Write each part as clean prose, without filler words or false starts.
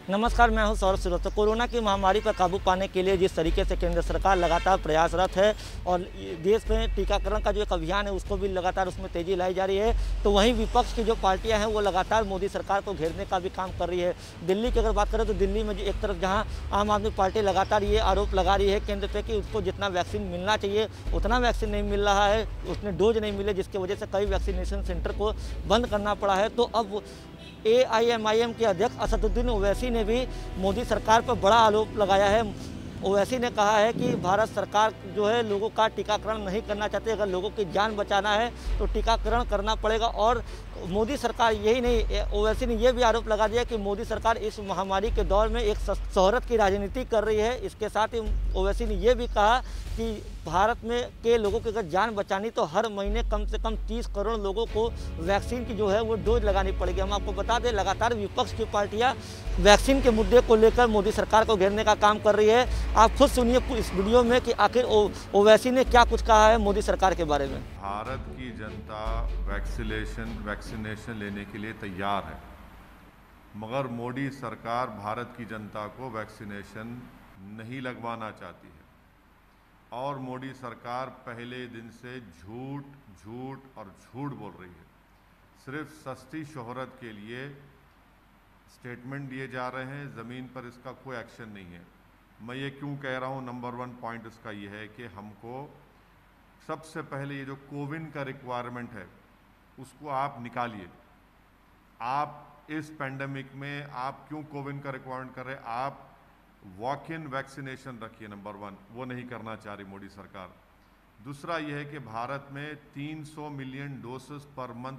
नमस्कार, मैं हूं सौरभ श्रीवास्तव। कोरोना की महामारी पर काबू पाने के लिए जिस तरीके से केंद्र सरकार लगातार प्रयासरत है और देश में टीकाकरण का जो एक अभियान है उसको भी लगातार उसमें तेज़ी लाई जा रही है, तो वहीं विपक्ष की जो पार्टियां हैं वो लगातार मोदी सरकार को घेरने का भी काम कर रही है। दिल्ली की अगर बात करें तो दिल्ली में एक तरफ जहां आम आदमी पार्टी लगातार ये आरोप लगा रही है केंद्र पर कि उसको जितना वैक्सीन मिलना चाहिए उतना वैक्सीन नहीं मिल रहा है, उतने डोज नहीं मिले, जिसकी वजह से कई वैक्सीनेशन सेंटर को बंद करना पड़ा है। तो अब AIMIM के अध्यक्ष असदुद्दीन ओवैसी ने भी मोदी सरकार पर बड़ा आरोप लगाया है। ओवैसी ने कहा है कि भारत सरकार जो है लोगों का टीकाकरण नहीं करना चाहती। अगर लोगों की जान बचाना है तो टीकाकरण करना पड़ेगा। और मोदी सरकार यही नहीं, ओवैसी ने यह भी आरोप लगा दिया कि मोदी सरकार इस महामारी के दौर में एक शोहरत की राजनीति कर रही है। इसके साथ ही ओवैसी ने यह भी कहा कि भारत में के लोगों की अगर जान बचानी तो हर महीने कम से कम 30 करोड़ लोगों को वैक्सीन की जो है वो डोज लगानी पड़ेगी। हम आपको बता दें, लगातार विपक्ष की पार्टियां वैक्सीन के मुद्दे को लेकर मोदी सरकार को घेरने का काम कर रही है। आप खुद सुनिए इस वीडियो में कि आखिर ओवैसी ने क्या कुछ कहा है मोदी सरकार के बारे में। भारत की जनता वैक्सीनेशन लेने के लिए तैयार है, मगर मोदी सरकार भारत की जनता को वैक्सीनेशन नहीं लगवाना चाहती है। और मोदी सरकार पहले दिन से झूठ और झूठ बोल रही है। सिर्फ सस्ती शोहरत के लिए स्टेटमेंट दिए जा रहे हैं, ज़मीन पर इसका कोई एक्शन नहीं है। मैं ये क्यों कह रहा हूँ, नंबर 1 पॉइंट इसका ये है कि हमको सबसे पहले ये जो कोविन का रिक्वायरमेंट है उसको आप निकालिए। आप इस पेंडेमिक में आप क्यों कोविन का रिक्वायरमेंट कर रहे हैं? आप वॉक इन वैक्सीनेशन रखिए। नंबर 1 वो नहीं करना चाह रही मोदी सरकार। दूसरा यह है कि भारत में 300 मिलियन डोसेस पर मंथ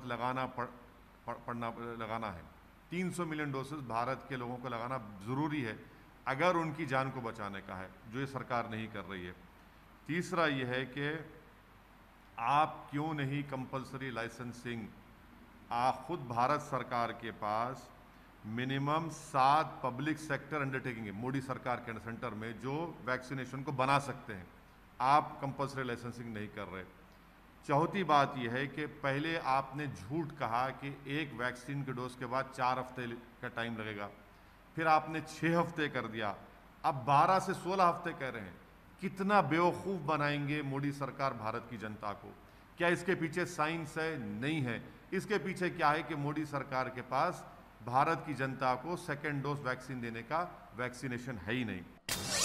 लगाना है। 300 मिलियन डोसेस भारत के लोगों को लगाना ज़रूरी है अगर उनकी जान को बचाने का है, जो ये सरकार नहीं कर रही है। तीसरा यह है कि आप क्यों नहीं कंपल्सरी लाइसेंसिंग। खुद भारत सरकार के पास मिनिमम 7 पब्लिक सेक्टर अंडरटेकिंग है मोदी सरकार के सेंटर में जो वैक्सीनेशन को बना सकते हैं। आप कंपल्सरी लाइसेंसिंग नहीं कर रहे। चौथी बात यह है कि पहले आपने झूठ कहा कि एक वैक्सीन के डोज के बाद 4 हफ्ते का टाइम लगेगा, फिर आपने 6 हफ्ते कर दिया, अब 12 से 16 हफ्ते कह रहे हैं। कितना बेवकूफ़ बनाएंगे मोदी सरकार भारत की जनता को। क्या इसके पीछे साइंस है? नहीं है। इसके पीछे क्या है कि मोदी सरकार के पास भारत की जनता को सेकेंड डोज वैक्सीन देने का वैक्सीनेशन है ही नहीं।